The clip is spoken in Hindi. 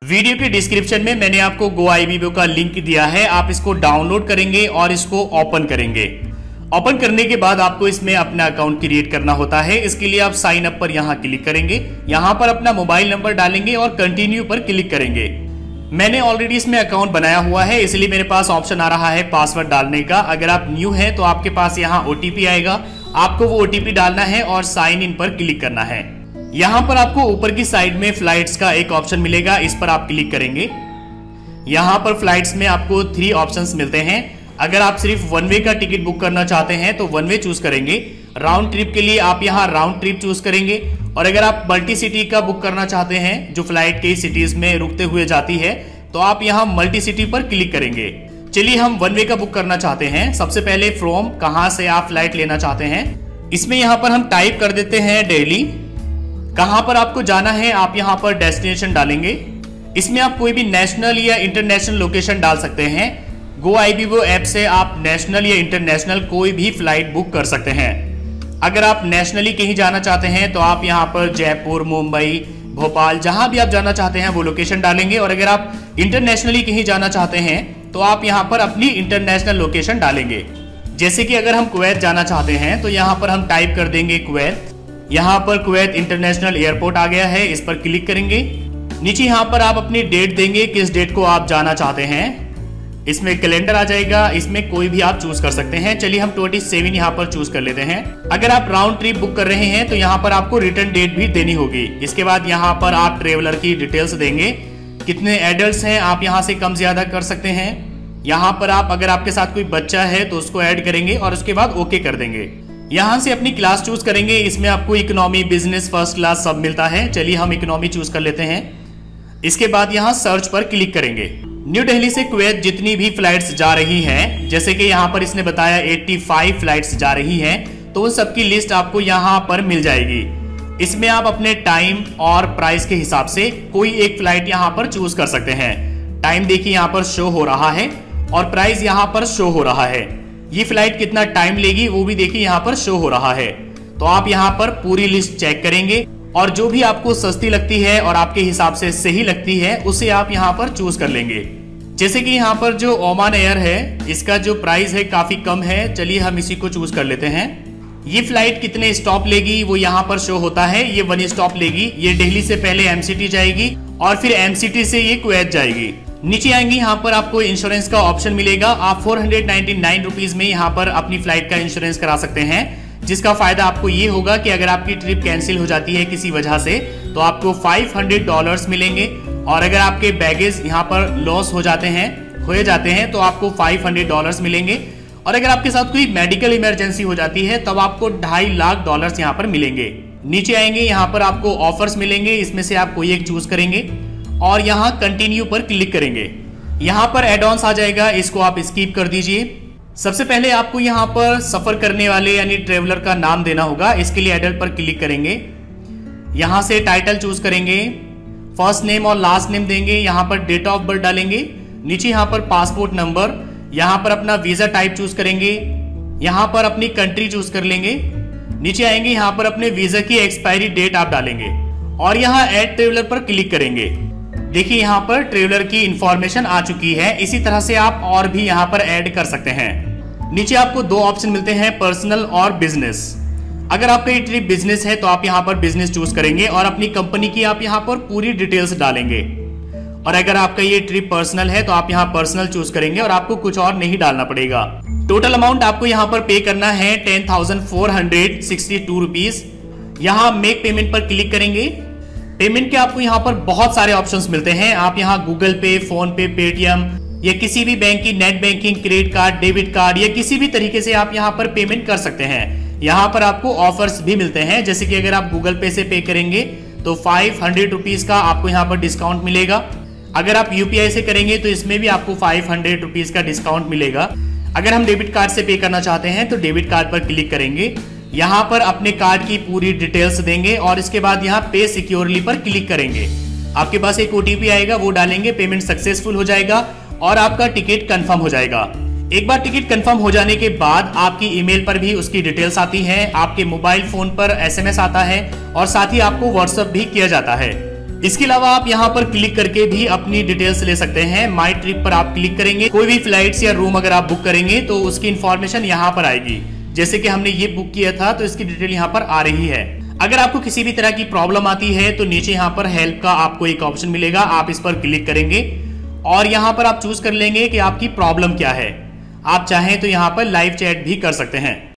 वीडियो के डिस्क्रिप्शन में मैंने आपको गोibibo का लिंक दिया है। आप इसको डाउनलोड करेंगे और इसको ओपन करेंगे। ओपन करने के बाद आपको इसमें अपना अकाउंट क्रिएट करना होता है। इसके लिए आप साइन अप पर यहाँ क्लिक करेंगे, यहाँ पर अपना मोबाइल नंबर डालेंगे और कंटिन्यू पर क्लिक करेंगे। मैंने ऑलरेडी इसमें अकाउंट बनाया हुआ है, इसलिए मेरे पास ऑप्शन आ रहा है पासवर्ड डालने का। अगर आप न्यू हैं तो आपके पास यहाँ ओटीपी आएगा, आपको वो ओटीपी डालना है और साइन इन पर क्लिक करना है। यहाँ पर आपको ऊपर की साइड में फ्लाइट्स का एक ऑप्शन मिलेगा, इस पर आप क्लिक करेंगे। यहाँ पर फ्लाइट्स में आपको 3 ऑप्शंस मिलते हैं। अगर आप सिर्फ वन वे का टिकट बुक करना चाहते हैं तो वन वे चूज करेंगे। राउंड ट्रिप के लिए आप यहाँ राउंड ट्रिप चूज करेंगे। और अगर आप मल्टी सिटी का बुक करना चाहते हैं, जो फ्लाइट कई सिटीज में रुकते हुए जाती है, तो आप यहाँ मल्टी सिटी पर क्लिक करेंगे। चलिए हम वन वे का बुक करना चाहते हैं। सबसे पहले फ्रॉम, कहाँ से आप फ्लाइट लेना चाहते हैं, इसमें यहाँ पर हम टाइप कर देते हैं दिल्ली। कहाँ पर आपको जाना है आप यहाँ पर डेस्टिनेशन डालेंगे। इसमें आप कोई भी नेशनल या इंटरनेशनल लोकेशन डाल सकते हैं। गोibibo ऐप से आप नेशनल या इंटरनेशनल कोई भी फ्लाइट बुक कर सकते हैं। अगर आप नेशनली कहीं जाना चाहते हैं तो आप यहाँ पर जयपुर, मुंबई, भोपाल, जहां भी आप जाना चाहते हैं वो लोकेशन डालेंगे। और अगर आप इंटरनेशनली कहीं जाना चाहते हैं तो आप यहाँ पर अपनी इंटरनेशनल लोकेशन डालेंगे। जैसे कि अगर हम कुवैत जाना चाहते हैं तो यहाँ पर हम टाइप कर देंगे कुवैत। यहाँ पर कुवैत इंटरनेशनल एयरपोर्ट आ गया है, इस पर क्लिक करेंगे। नीचे यहाँ पर आप अपनी डेट देंगे, किस डेट को आप जाना चाहते हैं। इसमें कैलेंडर आ जाएगा, इसमें कोई भी आप चूज कर सकते हैं। चलिए हम 27 यहाँ पर चूज कर लेते हैं। अगर आप राउंड ट्रिप बुक कर रहे हैं तो यहाँ पर आपको रिटर्न डेट भी देनी होगी। इसके बाद यहाँ पर आप ट्रेवलर की डिटेल्स देंगे, कितने एडल्ट्स हैं, आप यहाँ से कम ज्यादा कर सकते हैं। यहाँ पर आप अगर आपके साथ कोई बच्चा है तो उसको ऐड करेंगे और उसके बाद ओके कर देंगे। यहाँ से अपनी क्लास चूज करेंगे। इसमें आपको इकोनॉमी, बिजनेस, फर्स्ट क्लास सब मिलता है। चलिए हम इकोनॉमी चूज कर लेते हैं। इसके बाद यहाँ सर्च पर क्लिक करेंगे। न्यू दिल्ली से कुवैत जितनी भी फ्लाइट्स जा रही हैं, जैसे कि यहाँ पर इसने बताया 85 फ्लाइट्स जा रही हैं, तो उन सबकी लिस्ट आपको यहाँ पर मिल जाएगी। इसमें आप अपने टाइम और प्राइस के हिसाब से कोई एक फ्लाइट यहाँ पर चूज कर सकते हैं। टाइम देखिए यहाँ पर शो हो रहा है और प्राइस यहाँ पर शो हो रहा है। ये फ्लाइट कितना टाइम लेगी वो भी देखिए यहाँ पर शो हो रहा है। तो आप यहाँ पर पूरी लिस्ट चेक करेंगे और जो भी आपको सस्ती लगती है और आपके हिसाब से सही लगती है उसे आप यहाँ पर चूज कर लेंगे। जैसे कि यहाँ पर जो ओमान एयर है, इसका जो प्राइस है काफी कम है। चलिए हम इसी को चूज कर लेते हैं। ये फ्लाइट कितने स्टॉप लेगी वो यहाँ पर शो होता है। ये 1 स्टॉप लेगी। ये दिल्ली से पहले एमसीटी जाएगी और फिर एमसीटी से ये कुवैत जाएगी। नीचे आएंगे, यहाँ पर आपको इंश्योरेंस का ऑप्शन मिलेगा। आप 499 रुपीज में यहाँ पर अपनी फ्लाइट का इंश्योरेंस करा सकते हैं, जिसका फायदा आपको ये होगा कि अगर आपकी ट्रिप कैंसिल हो जाती है किसी वजह से तो आपको $500 मिलेंगे। और अगर आपके बैगेज यहाँ पर लॉस हो जाते हैं तो आपको $500 मिलेंगे। और अगर आपके साथ कोई मेडिकल इमरजेंसी हो जाती है तब आपको $2.5 लाख यहाँ पर मिलेंगे। नीचे आएंगे, यहाँ पर आपको ऑफर्स मिलेंगे, इसमें से आप कोई एक चूज करेंगे और यहाँ कंटिन्यू पर क्लिक करेंगे। यहाँ पर एड ऑन्स आ जाएगा, इसको आप स्किप कर दीजिए। सबसे पहले आपको यहाँ पर सफर करने वाले यानी ट्रेवलर का नाम देना होगा। इसके लिए एडल्ट पर क्लिक करेंगे। यहाँ से टाइटल चूज करेंगे, फर्स्ट नेम और लास्ट नेम देंगे। यहाँ पर डेट ऑफ बर्थ डालेंगे। नीचे यहाँ पर पासपोर्ट नंबर, यहाँ पर अपना वीजा टाइप चूज करेंगे। यहाँ पर अपनी कंट्री चूज कर लेंगे। नीचे आएंगे, यहाँ पर अपने वीजा की एक्सपायरी डेट आप डालेंगे और यहाँ ऐड ट्रेवलर पर क्लिक करेंगे। देखिए यहाँ पर ट्रेवलर की इंफॉर्मेशन आ चुकी है। इसी तरह से आप और भी यहाँ पर ऐड कर सकते हैं। नीचे आपको 2 ऑप्शन मिलते हैं, पर्सनल और बिजनेस। अगर आपका ये ट्रिप बिजनेस है तो आप यहाँ पर बिजनेस चूज करेंगे और अपनी कंपनी की आप यहाँ पर पूरी डिटेल्स डालेंगे। और अगर आपका ये ट्रिप पर्सनल है तो आप यहाँ पर्सनल चूज करेंगे और आपको कुछ और नहीं डालना पड़ेगा। टोटल अमाउंट आपको यहाँ पर पे करना है 10,462 रुपीज। यहाँ मेक पेमेंट पर क्लिक करेंगे। पेमेंट के आपको यहाँ पर बहुत सारे ऑप्शंस मिलते हैं। आप यहाँ गूगल पे, फोन पे, पेटीएम या किसी भी बैंक की net banking, credit card, debit card या किसी भी तरीके से आप यहाँ पर पेमेंट कर सकते हैं। यहाँ पर आपको ऑफर्स भी मिलते हैं, जैसे कि अगर आप गूगल पे से पे करेंगे तो 500 रुपीज का आपको यहाँ पर डिस्काउंट मिलेगा। अगर आप यूपीआई से करेंगे तो इसमें भी आपको 500 रुपीज का डिस्काउंट मिलेगा। अगर हम डेबिट कार्ड से पे करना चाहते हैं तो डेबिट कार्ड पर क्लिक करेंगे। यहाँ पर अपने कार्ड की पूरी डिटेल्स देंगे और इसके बाद यहाँ पे सिक्योरली पर क्लिक करेंगे। आपके पास एक ओटीपी आएगा, वो डालेंगे, पेमेंट सक्सेसफुल हो जाएगा और आपका टिकट कंफर्म हो जाएगा। एक बार टिकट कंफर्म हो जाने के बाद आपकी ईमेल पर भी उसकी डिटेल्स आती है, आपके मोबाइल फोन पर एसएमएस आता है और साथ ही आपको व्हाट्सएप भी किया जाता है। इसके अलावा आप यहाँ पर क्लिक करके भी अपनी डिटेल्स ले सकते हैं। माई ट्रिप पर आप क्लिक करेंगे, कोई भी फ्लाइट्स या रूम अगर आप बुक करेंगे तो उसकी इन्फॉर्मेशन यहाँ पर आएगी। जैसे कि हमने ये बुक किया था तो इसकी डिटेल यहाँ पर आ रही है। अगर आपको किसी भी तरह की प्रॉब्लम आती है तो नीचे यहाँ पर हेल्प का आपको एक ऑप्शन मिलेगा, आप इस पर क्लिक करेंगे और यहाँ पर आप चूज कर लेंगे कि आपकी प्रॉब्लम क्या है। आप चाहें तो यहाँ पर लाइव चैट भी कर सकते हैं।